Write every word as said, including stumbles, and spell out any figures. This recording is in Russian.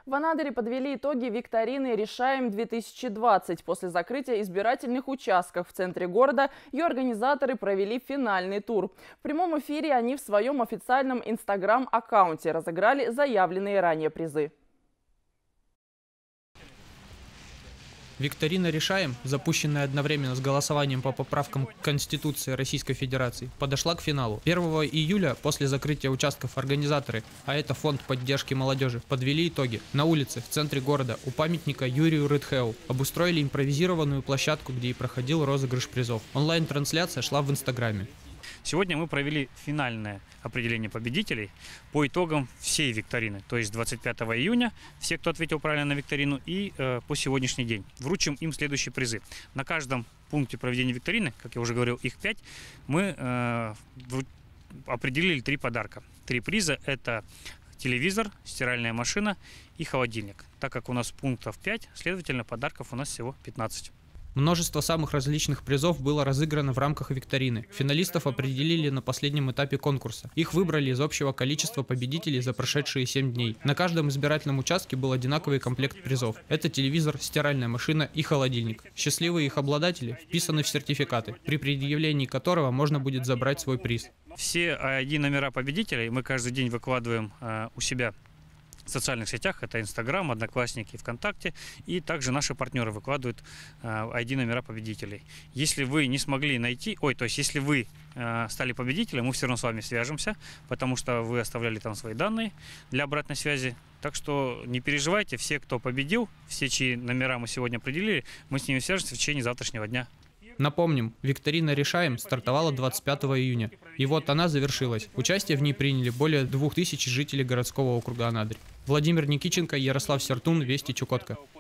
В Анадыре подвели итоги викторины «Решаем-две тысячи двадцать». После закрытия избирательных участков в центре города ее организаторы провели финальный тур. В прямом эфире они в своем официальном инстаграм-аккаунте разыграли заявленные ранее призы. Викторина «Решаем», запущенная одновременно с голосованием по поправкам к Конституции Российской Федерации, подошла к финалу. первого июля после закрытия участков организаторы, а это фонд поддержки молодежи, подвели итоги. На улице, в центре города, у памятника Юрию Рыдхеу обустроили импровизированную площадку, где и проходил розыгрыш призов. Онлайн-трансляция шла в Инстаграме. Сегодня мы провели финальное определение победителей по итогам всей викторины, то есть двадцать пятого июня, все, кто ответил правильно на викторину, и э, по сегодняшний день. Вручим им следующие призы. На каждом пункте проведения викторины, как я уже говорил, их пять, мы э, определили три подарка. Три приза – это телевизор, стиральная машина и холодильник. Так как у нас пунктов пять, следовательно, подарков у нас всего пятнадцать. Множество самых различных призов было разыграно в рамках викторины. Финалистов определили на последнем этапе конкурса. Их выбрали из общего количества победителей за прошедшие семь дней. На каждом избирательном участке был одинаковый комплект призов. Это телевизор, стиральная машина и холодильник. Счастливые их обладатели вписаны в сертификаты, при предъявлении которого можно будет забрать свой приз. Все ай ди номера победителей мы каждый день выкладываем э, у себя в социальных сетях, это Инстаграм, Одноклассники, ВКонтакте, и также наши партнеры выкладывают э, ай ди номера победителей. Если вы не смогли найти, ой, то есть если вы э, стали победителем, мы все равно с вами свяжемся, потому что вы оставляли там свои данные для обратной связи. Так что не переживайте, все, кто победил, все, чьи номера мы сегодня определили, мы с ними свяжемся в течение завтрашнего дня. Напомним, викторина «Решаем» стартовала двадцать пятого июня. И вот она завершилась. Участие в ней приняли более двух тысяч жителей городского округа Анадырь. Владимир Никиченко, Ярослав Сертун, Вести Чукотка.